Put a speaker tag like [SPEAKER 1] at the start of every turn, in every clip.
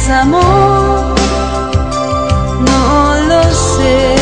[SPEAKER 1] es amor, no lo sé.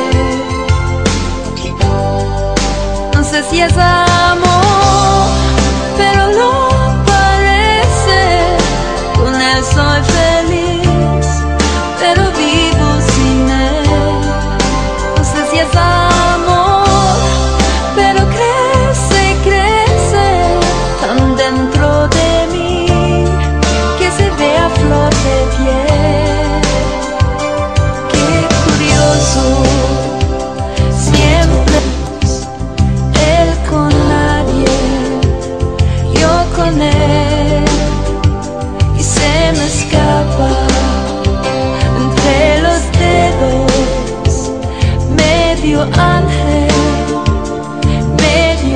[SPEAKER 1] No sé si es amor, pero lo parece. Con él soy feliz, pero vivo sin él. No sé si es amor, pero crece, crece tan dentro de mí que se ve a flor de piel. Qué curioso, siempre él con nadie, yo con él, y se me escapa entre los dedos, medio ángel, medio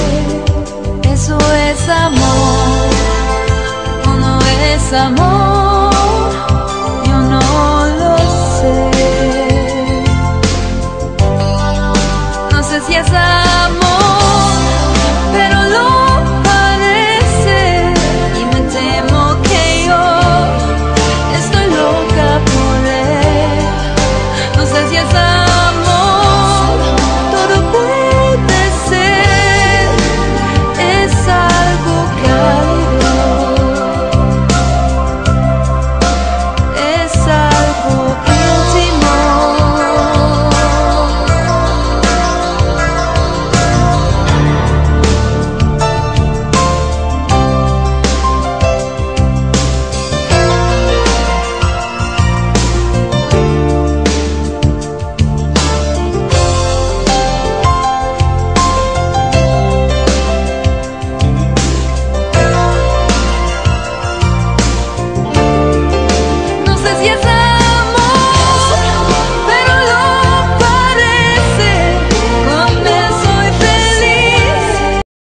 [SPEAKER 1] cruel. Eso es amor, o no es amor.